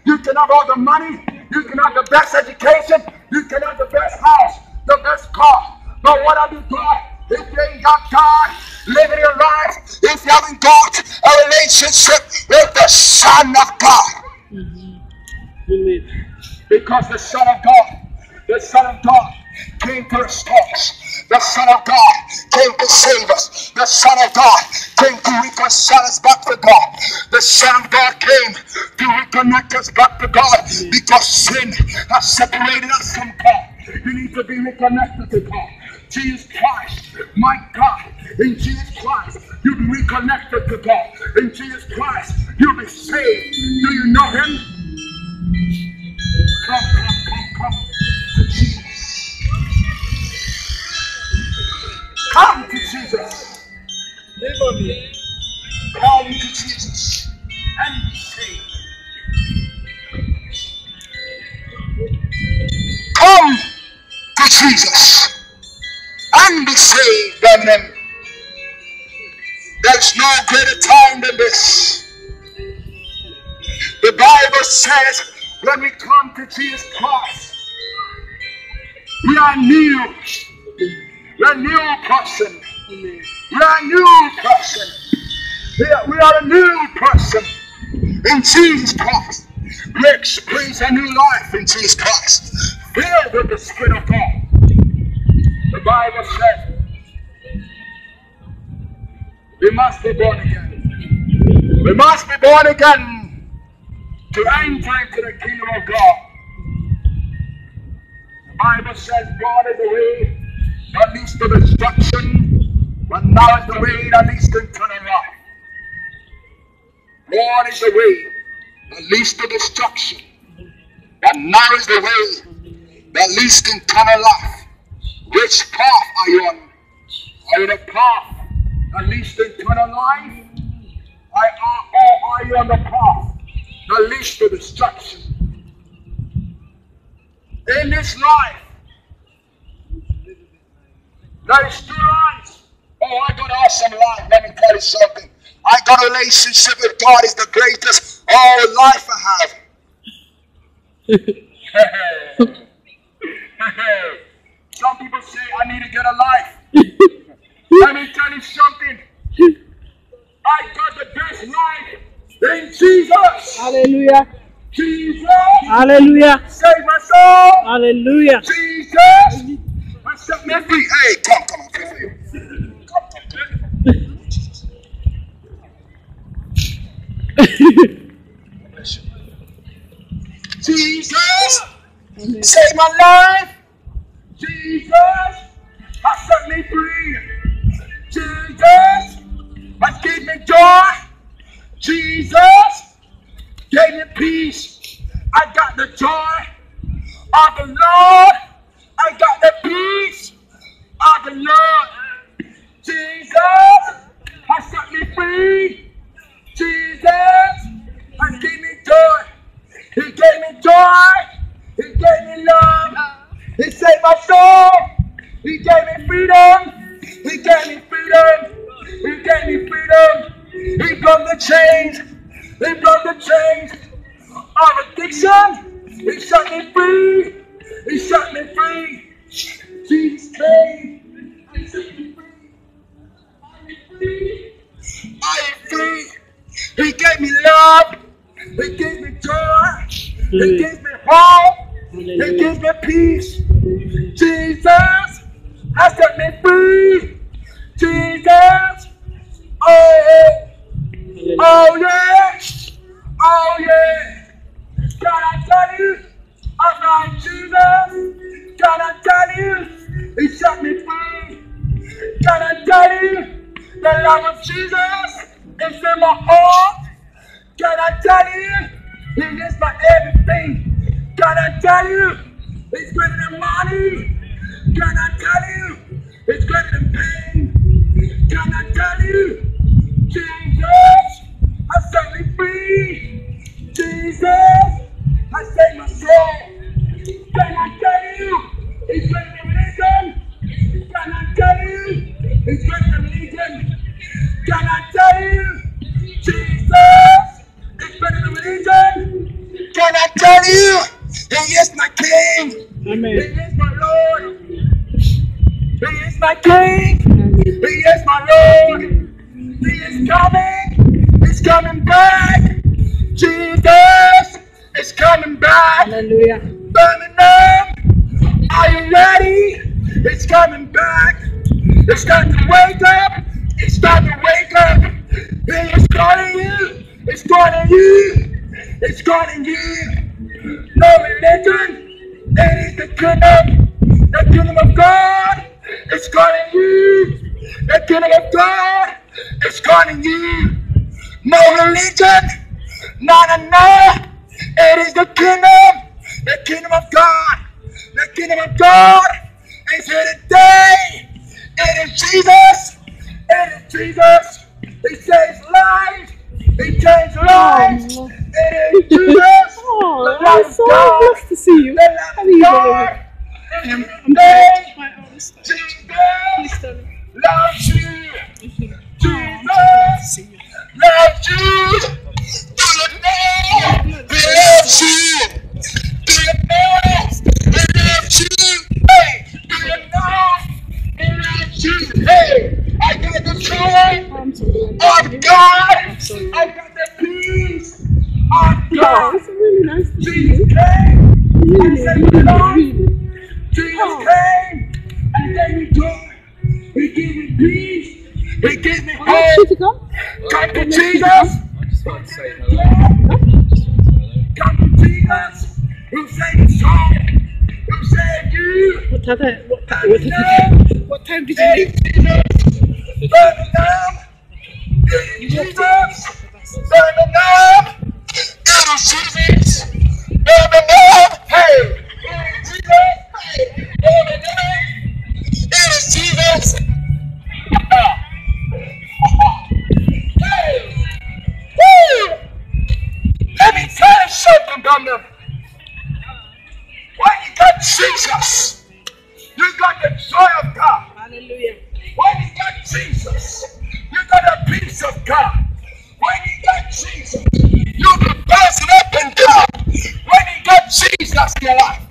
You can have all the money. You can have the best education. You can have the best house, the best car. But what have you got? If you ain't got God living your life, if you haven't got a relationship with the Son of God. Because the Son of God came to restore us. The Son of God came to save us. The Son of God came to reconcile us back to God. The Son of God came to reconnect us back to God because sin has separated us from God. You need to be reconnected to God. Jesus Christ, my God, in Jesus Christ, you'll be reconnected to God. In Jesus Christ, you'll be saved. Do you know Him? Come to Jesus. Come to Jesus. Come to Jesus and be saved. Come to Jesus and be saved. Amen. There's no greater time than this. The Bible says when we come to Jesus Christ, we are new. We're a new person. We are a new person. We are a new person in Jesus Christ. We experience a new life in Jesus Christ, filled with the Spirit of God. The Bible says we must be born again. We must be born again to enter into the kingdom of God. The Bible says God is the way that leads to destruction, but now is the way that leads to eternal life. God is the way that leads to destruction, but now is the way that leads to eternal life. Which path are you on? Are you the path that leads to eternal life? Or are you on the path that leads to destruction? In this life, there is two lives. Oh, I got an awesome life. Let me tell you something. I got a relationship with God is the greatest life I have. Some people say I need to get a life. Let me tell you something. I got the best life in Jesus. Hallelujah. Jesus. Hallelujah. Save my soul. Hallelujah. Jesus. Set me free. Hey, come on, pray for you. Come. Jesus, save my life. Jesus, has set me free. Jesus, has gave me joy. Jesus, gave me peace. I got the joy of the Lord. I got the peace of the Lord. Jesus has set me free. Jesus has given me joy. He gave me joy. He gave me love. He saved my soul. He gave me freedom. He gave me freedom. He gave me freedom. He broke the chains. He broke the chains of addiction. He set me free. He set me free. Jesus came. He set me free. I am free. He gave me love. He gave me joy. He gave me hope. He gave me peace. Jesus has set me free. Jesus. Oh, oh yeah. Oh yeah. Can I tell you about Jesus? Can I tell you He set me free? Can I tell you the love of Jesus is in my heart? Can I tell you He is my everything? Can I tell you He's greater than money? Can I tell you He's greater than pain? Can I tell you Jesus has set me free? Jesus has saved my soul. Can I tell you He's greater than religion? Can I tell you He's greater than religion? Can I tell you Jesus is better than religion? Can I I tell you, He is my King. Amen. He is my Lord. He is my King. He is my Lord. He is coming. He's coming back. Jesus is coming back. Hallelujah. Birmingham, are you ready? It's coming back. It's time to wake up. It's time to wake up. He is calling you. It's calling you. It's calling you. No religion. It is the kingdom. The kingdom of God. It's calling you. The kingdom of God. It's calling you. No religion. No, no, no. It is the kingdom of God. The kingdom of God is here today. It is Jesus. It is Jesus. He saves lives. He changed lives. It is Jesus. Oh, The I'm love of so God. blessed to see you. The love How of are you, God brother? is here I'm tired. today. My arm is tired. Jesus Please tell me. loves you. Oh, I'm so glad to see Jesus you. loves you. Do you know He loves you? Do you know He loves you? Hey, do you know He loves you? Hey, I got the joy I'm so glad to see of you. God. I'm so I glad. got the peace of Oh, God. it's really nice to see Jesus you. came and Really, saved really, my life. really. Jesus Oh, came and gave me joy. He gave me peace. He gave me I want you to hope. come. Come to What makes you to Jesus. come? I just wanted to say He hello. joy. Come to Jesus. Who saved your soul. Who saved you. What time? Birmingham. What time did you It leave? is Jesus. Birmingham. It is You walked it. Jesus. Birmingham. It is Jesus. Birmingham. Hey. It is Jesus. Hey. Birmingham. It is Jesus. Hey. Woo. Let me tell you something, Birmingham. When you got Jesus, you got the joy of God. Hallelujah. When you got Jesus, you got the peace of God. When you got Jesus, you'll be bouncing up and down. When you got Jesus in your life,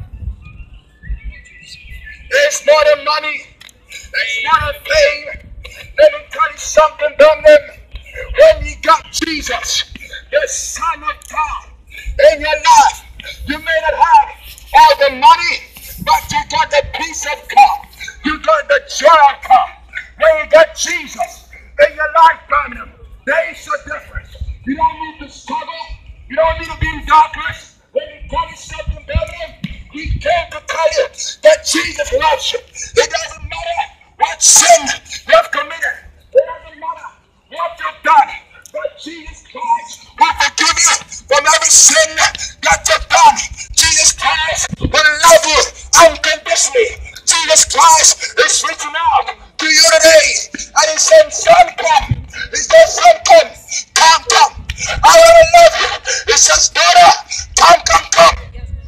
it's more than money. It's not a thing. Let me tell you something, Birmingham. When you got Jesus, the Son of God, in your life, you may not have all the money, but you got the peace of God. You got the joy of God. When you got Jesus in your life, Birmingham, there is a difference. You don't need to struggle. You don't need to be in darkness. When you tell you something, Birmingham, he came to tell you that Jesus loves you. It doesn't matter what sin you have committed. It doesn't matter what you've done. But Jesus Christ will forgive you from every sin that you've done. Jesus Christ will love you unconditionally. Jesus Christ is reaching out to you today. And he said, son, come. He said, son, come. Come. I want to love you. He says, daughter, come.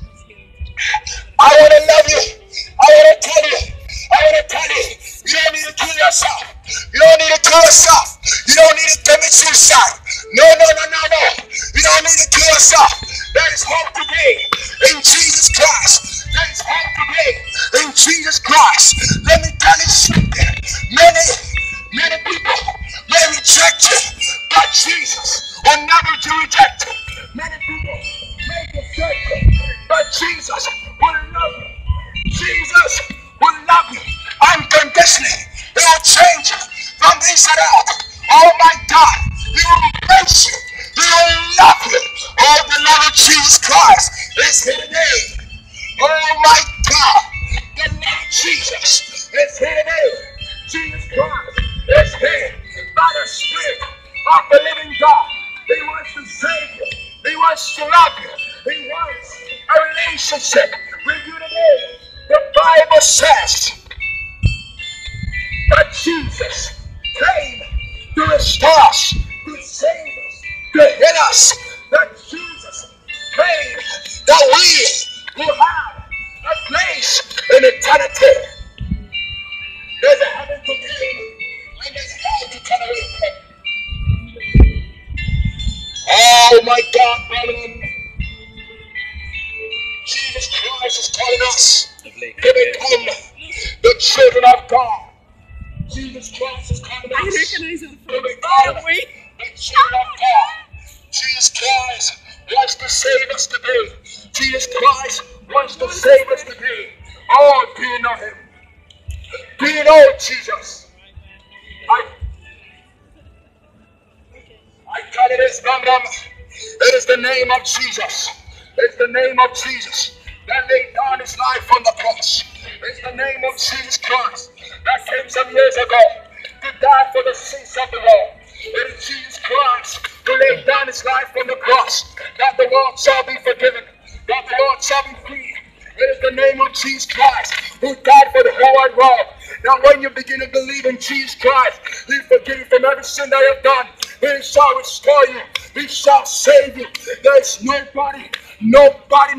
I want to love you. I want to tell you. You don't need to kill yourself. You don't need to kill yourself. You don't need to commit suicide. No. You don't need to kill yourself. There is hope today in Jesus Christ. There is hope today in Jesus Christ. Let me tell you something. Many people may reject you, but Jesus will never reject you. Many people may forsake you, but Jesus will love you. Jesus will love you unconditionally. He will change you from the inside out. Oh my God, He will embrace you. He will love you. Oh, the love of Jesus Christ is here today. Oh my God, the love of Jesus is here today. Jesus Christ is here by the Spirit of the living God. He wants to save you. He wants to love you. He wants a relationship with you today. The Bible says that Jesus came to restore us, to save us, to heal us. That Jesus came that we will have a place in eternity. There's a heaven to gain and there's hell to turn away from. Oh my God, brethren. Christ is calling us to become the children of God. Jesus Christ is calling us to become the children of God. Jesus Christ wants to save us today. Jesus Christ wants to save us today. Oh, do you know him? Do you know Jesus? I tell you this, Mom. It is the name of Jesus. It's the name of Jesus that laid down his life on the cross. It's the name of Jesus Christ that came some years ago to die for the sins of the world. It is Jesus Christ who laid down his life on the cross that the world shall be forgiven, that the world shall be free. It is the name of Jesus Christ who died for the whole wide world. Now when you begin to believe in Jesus Christ, he forgive you from every sin that you have done. He shall restore you. He shall save you. There is nobody who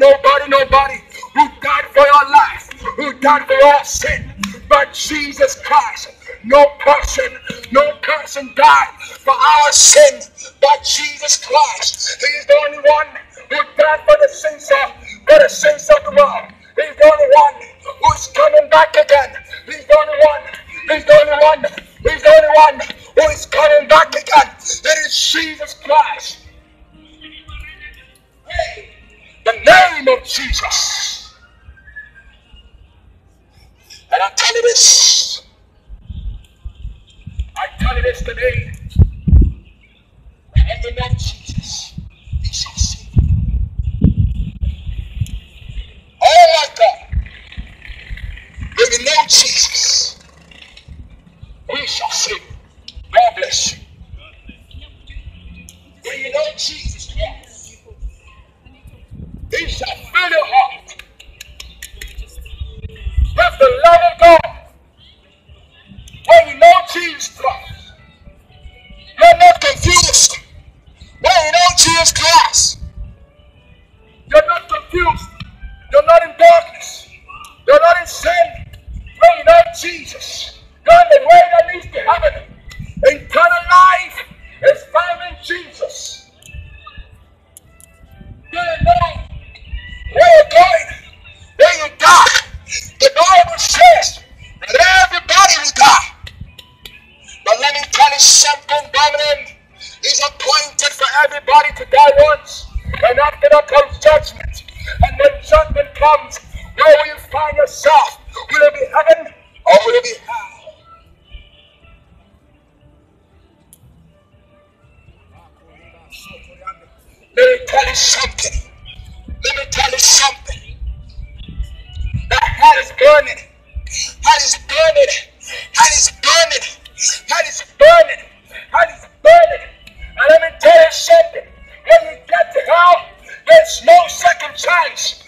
died for your life, who died for your sin, but Jesus Christ. No person died for our sin, but Jesus Christ. He is the only one who died for the sins of the world. He's the only one who's coming back again. He's the only one who is coming back again. It is Jesus Christ. Hey, the name of Jesus. And I tell you this today. In the name of Jesus, he shall save you. Oh my God. In the name of Jesus, he shall save you. God bless you. When you know Jesus Christ, he shall fill your heart with the love of God. When you know Jesus Christ, you're not confused. When you know Jesus Christ, you're not confused. You're not in darkness. You're not in sin. When you know Jesus, you're on the way that leads to heaven. Eternal life is found in Jesus. You know where you're going, where you die. The Bible says that everybody will die. But let me tell you something, Birmingham. It's appointed for everybody to die once. And after that comes judgment. And when judgment comes, where will you find yourself? Will it be heaven or will it be hell? Let me tell you something. The hell is burning. Hell is burning. Hell is burning. Hell is burning. Hell is burning. And let me tell you something. When you get to hell, there's no second chance.